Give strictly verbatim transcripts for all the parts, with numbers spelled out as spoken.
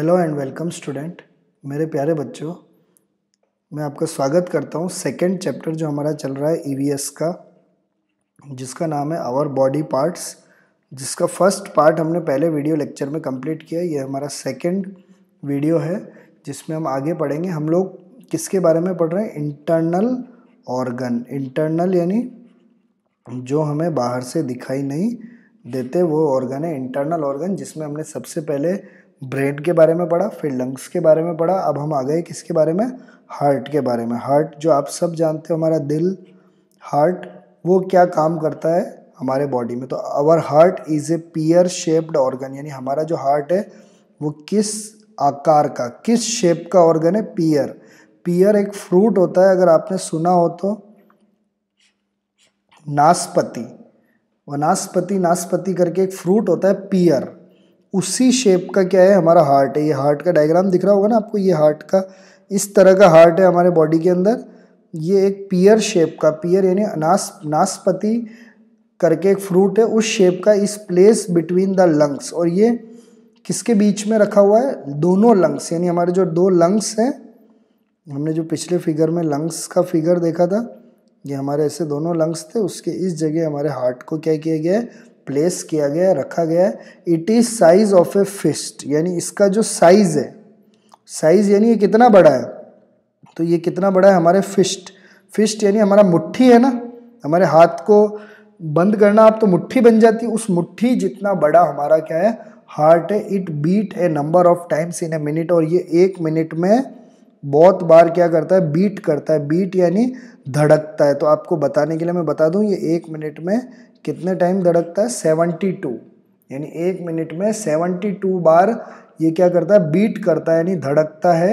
Hello and welcome student. मेरे प्यारे बच्चों, मैं आपका स्वागत करता हूँ सेकंड चैप्टर जो हमारा चल रहा है ईवीएस का, जिसका नाम है आवर बॉडी पार्ट्स, जिसका फर्स्ट पार्ट हमने पहले वीडियो लेक्चर में कंप्लीट किया। ये हमारा सेकंड वीडियो है जिसमें हम आगे पढ़ेंगे। हम लोग किसके बारे में पढ़ रहे हैं? Internal organ. इंटरनल यानी जो हमें बाहर से दिखाई नहीं देते वो ऑर्गन है इंटरनल ऑर्गन, जिसमें हमने सबसे पहले ब्रेन के बारे में पढ़ा, फिर लंग्स के बारे में पढ़ा। अब हम आ गए किसके बारे में? हार्ट के बारे में। हार्ट जो आप सब जानते हो, हमारा दिल, हार्ट, वो क्या काम करता है हमारे बॉडी में। तो our heart is a pear shaped organ, यानी हमारा जो हार्ट है वो किस आकार का, किस शेप का ऑर्गन है? पियर। पियर एक फ्रूट होता है, अगर आपने सुना हो तो, नाशपाती। वनास्पति नाशपाती करके एक फ्रूट होता है पियर, उसी शेप का क्या है हमारा हार्ट है। ये हार्ट का डायग्राम दिख रहा होगा ना आपको, ये हार्ट का इस तरह का हार्ट है हमारे बॉडी के अंदर। ये एक पियर शेप का, पियर यानी नाश नाशपाती करके एक फ्रूट है, उस शेप का, इस प्लेस बिटवीन द लंग्स। और ये किसके बीच में रखा हुआ है? दोनों लंग्स, यानी हमारे जो दो लंग्स हैं, हमने जो पिछले फिगर में लंग्स का फिगर देखा था, ये हमारे ऐसे दोनों लंग्स थे, उसके इस जगह हमारे हार्ट को क्या किया गया है? प्लेस किया गया है, रखा गया है। It is size of a fist, यानी इसका जो साइज है, साइज यानी ये कितना बड़ा है, तो ये कितना बड़ा है? हमारे फिस्ट। फिस्ट यानी हमारा मुट्ठी है ना, हमारे हाथ को बंद करना आप तो मुट्ठी बन जाती है, उस मुट्ठी जितना बड़ा हमारा क्या है? हार्ट है। It beat a number of times in a minute, और ये एक मिनट में बहुत बार क्या करता है? बीट करता है। बीट यानी धड़कता है। तो आपको बताने के लिए मैं बता दूं, ये एक मिनट में कितने टाइम धड़कता है? सेवेंटी टू, यानी एक मिनट में सेवेंटी टू बार ये क्या करता है? बीट करता है, यानी धड़कता है।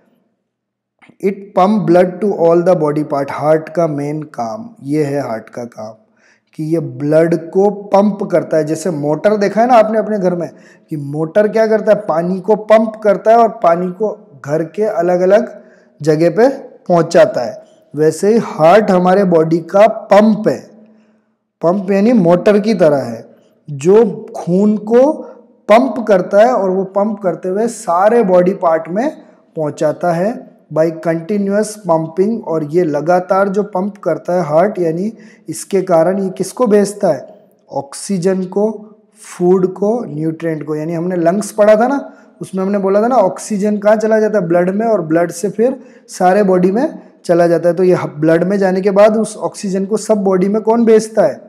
It pump blood to all the body part. Heart का मेन काम ये है, हार्ट का काम कि ये ब्लड को पंप करता है। जैसे मोटर देखा है ना आपने अपने घर में, कि मोटर क्या करता है? पानी को पंप करता है और पानी को घर के अलग अलग जगह पे पहुंचाता है। वैसे ही हार्ट हमारे बॉडी का पंप है। पंप यानी मोटर की तरह है, जो खून को पंप करता है और वो पंप करते हुए सारे बॉडी पार्ट में पहुंचाता है बाय कंटिन्यूअस पंपिंग। और ये लगातार जो पंप करता है हार्ट, यानी इसके कारण ये किसको भेजता है? ऑक्सीजन को, फूड को, न्यूट्रिएंट को। यानी हमने लंग्स पढ़ा था ना, उसमें हमने बोला था ना, ऑक्सीजन कहाँ चला जाता है? ब्लड में, और ब्लड से फिर सारे बॉडी में चला जाता है। तो ये ब्लड में जाने के बाद उस ऑक्सीजन को सब बॉडी में कौन भेजता है?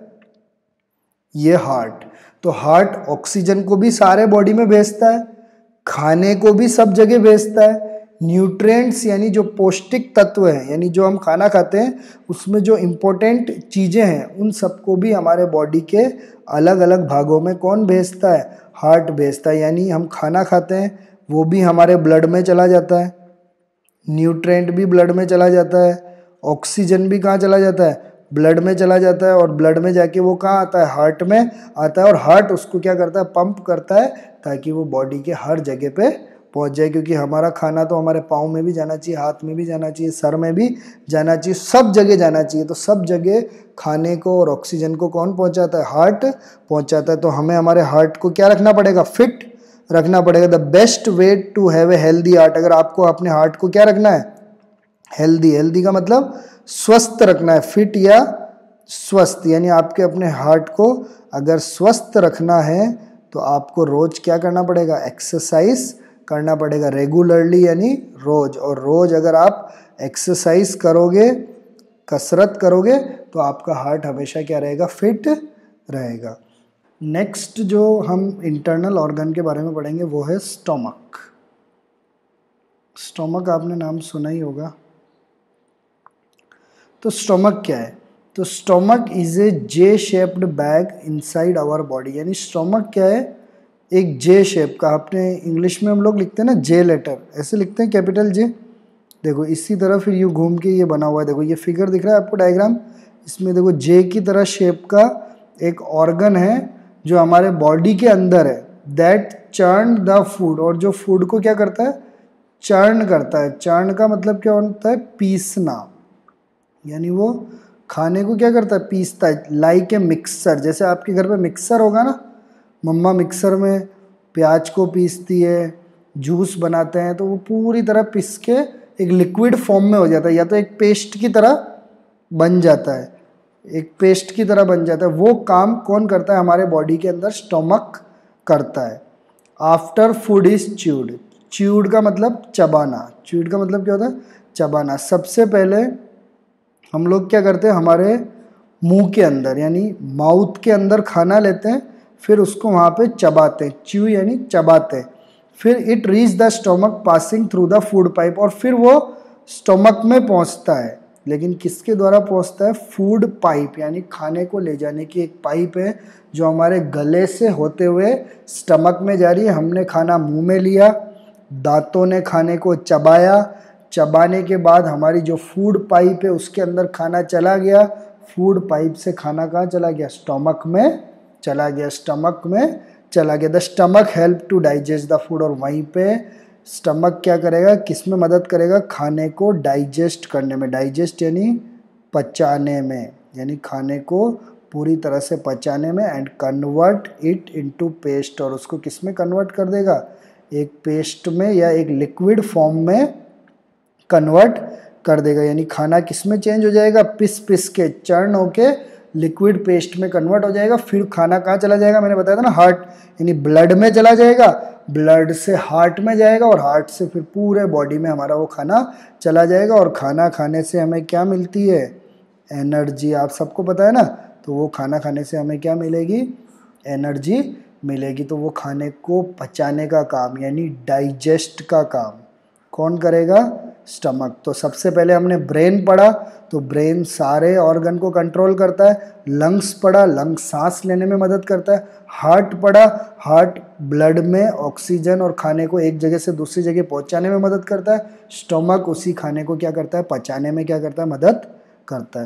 ये हार्ट। तो हार्ट ऑक्सीजन को भी सारे बॉडी में भेजता है, खाने को भी सब जगह भेजता है। न्यूट्रिएंट्स यानी जो पौष्टिक तत्व हैं, यानी जो हम खाना खाते हैं उसमें जो इम्पोर्टेंट चीज़ें हैं, उन सबको भी हमारे बॉडी के अलग अलग भागों में कौन भेजता है? हार्ट भेजता है। यानी हम खाना खाते हैं वो भी हमारे ब्लड में चला जाता है, न्यूट्रिएंट भी ब्लड में चला जाता है, ऑक्सीजन भी कहाँ चला जाता है? ब्लड में चला जाता है। और ब्लड में जाके वो कहाँ आता है? हार्ट में आता है। और हार्ट उसको क्या करता है? पंप करता है, ताकि वो बॉडी के हर जगह पे पहुंच जाए। क्योंकि हमारा खाना तो हमारे पाँव में भी जाना चाहिए, हाथ में भी जाना चाहिए, सर में भी जाना चाहिए, सब जगह जाना चाहिए। तो सब जगह खाने को और ऑक्सीजन को कौन पहुंचाता है? हार्ट पहुंचाता है। तो हमें हमारे हार्ट को क्या रखना पड़ेगा? फिट रखना पड़ेगा। The best way to have a healthy heart, अगर आपको अपने हार्ट को क्या रखना है? हेल्दी। हेल्दी का मतलब स्वस्थ रखना है। फिट या स्वस्थ, यानी आपके अपने हार्ट को अगर स्वस्थ रखना है तो आपको रोज क्या करना पड़ेगा? एक्सरसाइज करना पड़ेगा, रेगुलरली, यानी रोज। और रोज अगर आप एक्सरसाइज करोगे, कसरत करोगे, तो आपका हार्ट हमेशा क्या रहेगा? फिट रहेगा। नेक्स्ट जो हम इंटरनल ऑर्गन के बारे में पढ़ेंगे वो है स्टोमक। स्टोमक आपने नाम सुना ही होगा। तो स्टोमक क्या है? तो stomach is a J shaped bag inside our body. यानी स्टोमक क्या है? एक जे शेप का। आपने इंग्लिश में हम लोग लिखते हैं ना जे लेटर, ऐसे लिखते हैं, कैपिटल जे। देखो इसी तरह फिर यू घूम के ये बना हुआ है। देखो ये फिगर दिख रहा है आपको, डायग्राम, इसमें देखो जे की तरह शेप का एक ऑर्गन है जो हमारे बॉडी के अंदर है, दैट चर्न द फूड। और जो फूड को क्या करता है? चर्न करता है। चर्न का मतलब क्या होता है? पीसना। यानी वो खाने को क्या करता है? पीसता है। लाइक ए मिक्सर, जैसे आपके घर पे मिक्सर होगा ना, मम्मा मिक्सर में प्याज को पीसती है, जूस बनाते हैं तो वो पूरी तरह पिस के एक लिक्विड फॉर्म में हो जाता है, या तो एक पेस्ट की तरह बन जाता है, एक पेस्ट की तरह बन जाता है। वो काम कौन करता है? हमारे बॉडी के अंदर स्टमक करता है। After food is chewed, chewed का मतलब चबाना, च्यूड का मतलब क्या होता है? चबाना। सबसे पहले हम लोग क्या करते हैं, हमारे मुंह के अंदर यानी माउथ के अंदर खाना लेते हैं, फिर उसको वहाँ पे चबाते हैं, च्यू यानी चबाते हैं। फिर it reach the stomach passing through the food pipe, और फिर वो स्टमक में पहुँचता है। लेकिन किसके द्वारा पहुँचता है? फूड पाइप, यानी खाने को ले जाने की एक पाइप है जो हमारे गले से होते हुए स्टमक में जा रही है। हमने खाना मुंह में लिया, दांतों ने खाने को चबाया, चबाने के बाद हमारी जो फूड पाइप है उसके अंदर खाना चला गया, फूड पाइप से खाना कहाँ चला गया? स्टमक में चला गया, स्टमक में चला गया। The stomach help to digest the food, और वहीं पे स्टमक क्या करेगा? किस में मदद करेगा? खाने को डाइजेस्ट करने में। डाइजेस्ट यानी पचाने में, यानी खाने को पूरी तरह से पचाने में। And convert it into paste, और उसको किस में कन्वर्ट कर देगा? एक पेस्ट में या एक लिक्विड फॉर्म में कन्वर्ट कर देगा। यानी खाना किस में चेंज हो जाएगा? पिस पिस के चर्न होके लिक्विड पेस्ट में कन्वर्ट हो जाएगा। फिर खाना कहाँ चला जाएगा? मैंने बताया था ना, हार्ट यानी ब्लड में चला जाएगा, ब्लड से हार्ट में जाएगा, और हार्ट से फिर पूरे बॉडी में हमारा वो खाना चला जाएगा। और खाना खाने से हमें क्या मिलती है? एनर्जी। आप सबको पता है ना, तो वो खाना खाने से हमें क्या मिलेगी? एनर्जी मिलेगी। तो वो खाने को पचाने का काम यानी डाइजेस्ट का काम कौन करेगा? स्टमक। तो सबसे पहले हमने ब्रेन पढ़ा, तो ब्रेन सारे ऑर्गन को कंट्रोल करता है। लंग्स पढ़ा, लंग्स सांस लेने में मदद करता है। हार्ट पढ़ा, हार्ट ब्लड में ऑक्सीजन और खाने को एक जगह से दूसरी जगह पहुंचाने में मदद करता है। स्टमक उसी खाने को क्या करता है? पचाने में क्या करता है? मदद करता है।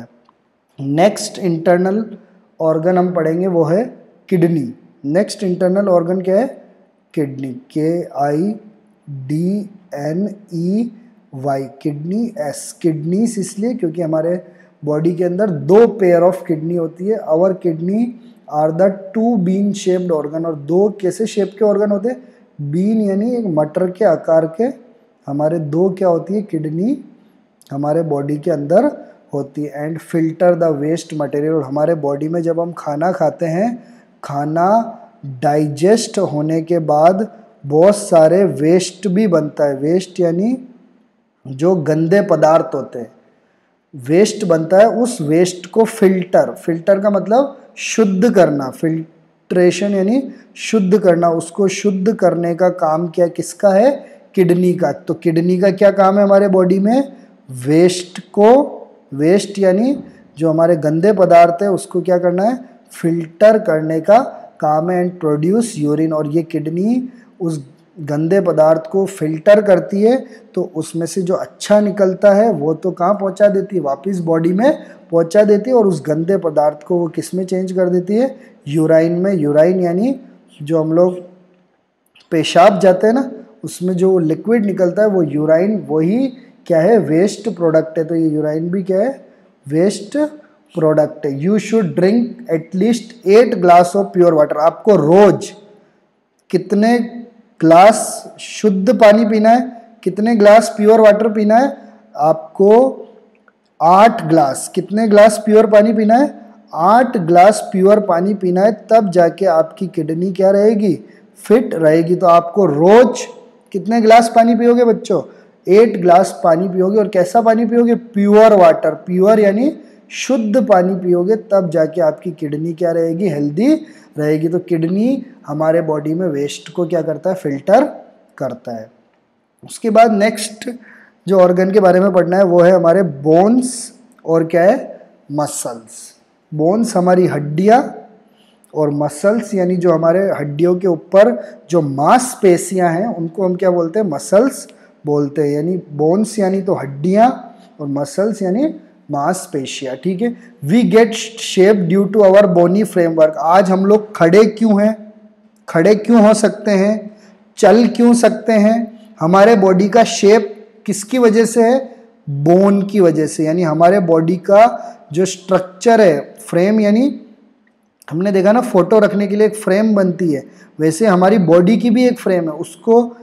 नेक्स्ट इंटरनल ऑर्गन हम पढ़ेंगे वो है किडनी। नेक्स्ट इंटरनल ऑर्गन क्या है? Kidney, K I D N E Y, kidney S. Kidneys इसलिए क्योंकि हमारे बॉडी के अंदर दो पेयर ऑफ किडनी होती है। Our kidney are the two bean shaped organ, और दो कैसे शेप के ऑर्गन होते हैं? बीन यानी एक मटर के आकार के हमारे दो क्या होती है? किडनी हमारे बॉडी के अंदर होती है। And filter the waste material, और हमारे बॉडी में जब हम खाना खाते हैं, खाना डाइजेस्ट होने के बाद बहुत सारे वेस्ट भी बनता है। वेस्ट यानी जो गंदे पदार्थ होते हैं, वेस्ट बनता है। उस वेस्ट को फिल्टर, फिल्टर का मतलब शुद्ध करना, फिल्ट्रेशन यानी शुद्ध करना। उसको शुद्ध करने का काम क्या किसका है? किडनी का। तो किडनी का क्या काम है हमारे बॉडी में? वेस्ट को, वेस्ट यानी जो हमारे गंदे पदार्थ है उसको क्या करना है? फिल्टर करने का काम है। एंड प्रोड्यूस यूरिन, और ये किडनी उस गंदे पदार्थ को फिल्टर करती है, तो उसमें से जो अच्छा निकलता है वो तो कहाँ पहुँचा देती है? वापस बॉडी में पहुँचा देती है। और उस गंदे पदार्थ को वो किस में चेंज कर देती है? यूराइन में। यूराइन यानी जो हम लोग पेशाब जाते हैं ना, उसमें जो लिक्विड निकलता है वो यूराइन, वही क्या है? वेस्ट प्रोडक्ट है। तो ये यूराइन भी क्या है? वेस्ट प्रोडक्ट है। You should drink at least eight glass of pure water. आपको रोज कितने ग्लास शुद्ध पानी पीना है? कितने ग्लास प्योर वाटर पीना है? आपको आठ ग्लास। कितने ग्लास प्योर पानी पीना है? आठ ग्लास प्योर पानी पीना है, तब जाके आपकी किडनी क्या रहेगी? फिट रहेगी। तो आपको रोज कितने ग्लास पानी पियोगे बच्चों? एट ग्लास पानी पियोगे। और कैसा पानी पियोगे? Pure water. प्योर यानी शुद्ध पानी पियोगे, तब जाके आपकी किडनी क्या रहेगी? हेल्दी रहेगी। तो किडनी हमारे बॉडी में वेस्ट को क्या करता है? फिल्टर करता है। उसके बाद नेक्स्ट जो ऑर्गन के बारे में पढ़ना है वो है हमारे बोन्स, और क्या है? मसल्स। बोन्स हमारी हड्डियाँ, और मसल्स यानी जो हमारे हड्डियों के ऊपर जो मांसपेशियाँ हैं उनको हम क्या बोलते हैं? मसल्स बोलते हैं। यानी बोन्स यानी तो हड्डियाँ, और मसल्स यानी मांसपेशियाँ। ठीक है। We get shape due to our bony framework. आज हम लोग खड़े क्यों हैं? खड़े क्यों हो सकते हैं? चल क्यों सकते हैं? हमारे बॉडी का शेप किसकी वजह से है? बोन की वजह से। यानी हमारे बॉडी का जो स्ट्रक्चर है, फ्रेम यानी हमने देखा ना फोटो रखने के लिए एक फ्रेम बनती है, वैसे हमारी बॉडी की भी एक फ्रेम है। उसको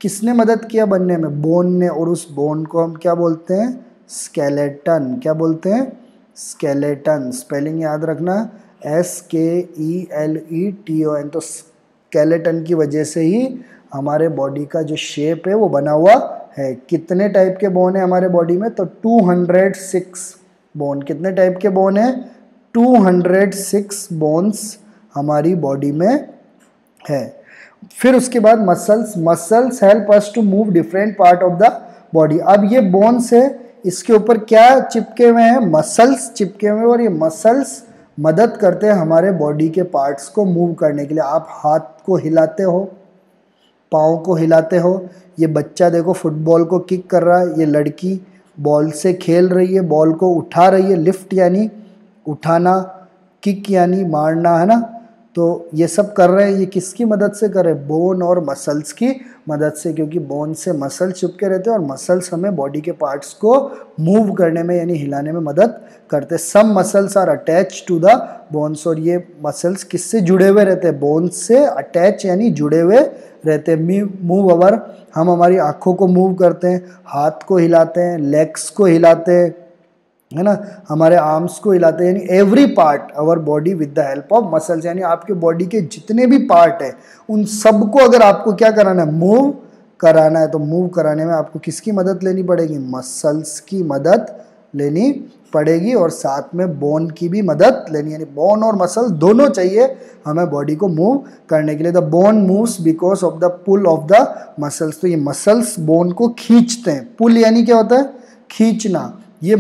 किसने मदद किया बनने में? बोन ने, और उस बोन को हम क्या बोलते हैं? स्केलेटन। क्या बोलते हैं? स्केलेटन। स्पेलिंग याद रखना, S K E L E T O N. तो स्केलेटन की वजह से ही हमारे बॉडी का जो शेप है वो बना हुआ है। कितने टाइप के बोन है हमारे बॉडी में? तो टू हंड्रेड सिक्स बोन। कितने टाइप के बोन है? टू हंड्रेड सिक्स बोन्स हमारी बॉडी में है। फिर उसके बाद muscles. Muscles help us to move different part of the body. अब ये बोन्स है, इसके ऊपर क्या चिपके हुए हैं? मसल्स चिपके हुए हैं, और ये मसल्स मदद करते हैं हमारे बॉडी के पार्ट्स को मूव करने के लिए। आप हाथ को हिलाते हो, पाँव को हिलाते हो। ये बच्चा देखो फुटबॉल को किक कर रहा है, ये लड़की बॉल से खेल रही है, बॉल को उठा रही है। लिफ्ट यानी उठाना, किक यानी मारना, है ना। तो ये सब कर रहे हैं, ये किसकी मदद से कर रहे हैं? बोन और मसल्स की मदद से, क्योंकि बोन से मसल चिपके रहते हैं और मसल्स हमें बॉडी के पार्ट्स को मूव करने में यानी हिलाने में मदद करते हैं। Some muscles are attach to the bones, और ये मसल्स किससे जुड़े हुए रहते हैं? बोन्स से अटैच यानी जुड़े हुए रहते हैं। मूव अवर, हम हमारी आँखों को मूव करते हैं, हाथ को हिलाते हैं, लेग्स को हिलाते हैं, है ना, हमारे आर्म्स को हिलाते हैं, यानी every part our body with the help of muscles. यानी आपके बॉडी के जितने भी पार्ट है उन सबको अगर आपको क्या कराना है? मूव कराना है। तो मूव कराने में आपको किसकी मदद लेनी पड़ेगी? मसल्स की मदद लेनी पड़ेगी, और साथ में बोन की भी मदद लेनी, यानी बोन और मसल दोनों चाहिए हमें बॉडी को मूव करने के लिए। The bone moves because of the pull of the muscles. तो ये मसल्स बोन को खींचते हैं। पुल यानी क्या होता है? खींचना। ये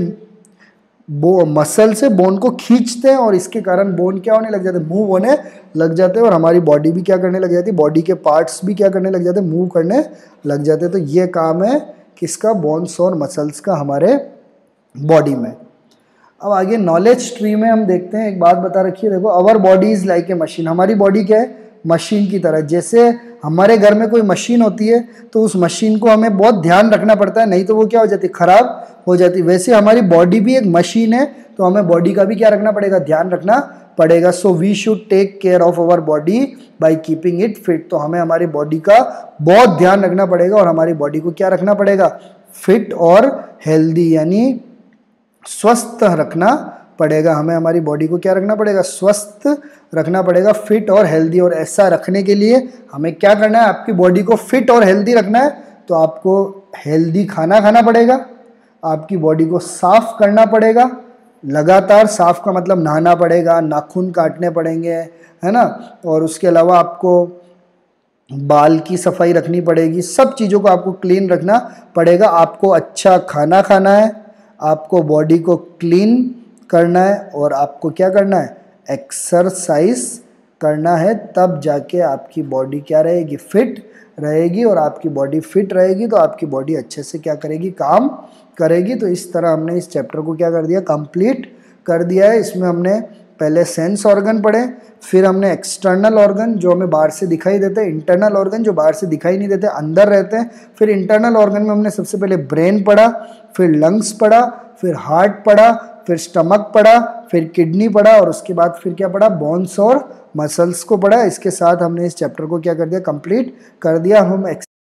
वो मसल से बोन को खींचते हैं, और इसके कारण बोन क्या होने लग जाते हैं? मूव होने लग जाते हैं, और हमारी बॉडी भी क्या करने लग जाती है? बॉडी के पार्ट्स भी क्या करने लग जाते हैं? मूव करने लग जाते हैं। तो ये काम है किसका? बोन्स और मसल्स का हमारे बॉडी में। अब आगे नॉलेज ट्री में हम देखते हैं, एक बात बता रखी है, देखो, our body is like a machine. हमारी बॉडी क्या है? मशीन की तरह। जैसे हमारे घर में कोई मशीन होती है तो उस मशीन को हमें बहुत ध्यान रखना पड़ता है, नहीं तो वो क्या हो जाती है? खराब हो जाती है। वैसे हमारी बॉडी भी एक मशीन है, तो हमें बॉडी का भी क्या रखना पड़ेगा? ध्यान रखना पड़ेगा। So we should take care of our body by keeping it fit. तो हमें हमारी बॉडी का बहुत ध्यान रखना पड़ेगा, और हमारी बॉडी को क्या रखना पड़ेगा? फिट और हेल्दी, यानी स्वस्थ रखना पड़ेगा। हमें हमारी बॉडी को क्या रखना पड़ेगा? स्वस्थ रखना पड़ेगा, फिट और हेल्दी। और ऐसा रखने के लिए हमें क्या करना है? आपकी बॉडी को फिट और हेल्दी रखना है तो आपको हेल्दी खाना खाना पड़ेगा, आपकी बॉडी को साफ करना पड़ेगा, लगातार साफ का मतलब नहाना पड़ेगा, नाखून काटने पड़ेंगे, है ना, और उसके अलावा आपको बाल की सफाई रखनी पड़ेगी। सब चीज़ों को आपको क्लीन रखना पड़ेगा। आपको अच्छा खाना खाना है, आपको बॉडी को क्लीन करना है, और आपको क्या करना है? एक्सरसाइज करना है। तब जाके आपकी बॉडी क्या रहेगी? फिट रहेगी। और आपकी बॉडी फिट रहेगी तो आपकी बॉडी अच्छे से क्या करेगी? काम करेगी। तो इस तरह हमने इस चैप्टर को क्या कर दिया? कंप्लीट कर दिया है। इसमें हमने पहले सेंस ऑर्गन पढ़े, फिर हमने एक्सटर्नल ऑर्गन जो हमें बाहर से दिखाई देते हैं, इंटरनल ऑर्गन जो बाहर से दिखाई नहीं देते, अंदर रहते हैं। फिर इंटरनल ऑर्गन में हमने सबसे पहले ब्रेन पढ़ा, फिर लंग्स पढ़ा, फिर हार्ट पढ़ा, फिर स्टमक पढ़ा, फिर किडनी पढ़ा, और उसके बाद फिर क्या पढ़ा? बोन्स और मसल्स को पढ़ा। इसके साथ हमने इस चैप्टर को क्या कर दिया? कंप्लीट कर दिया। हम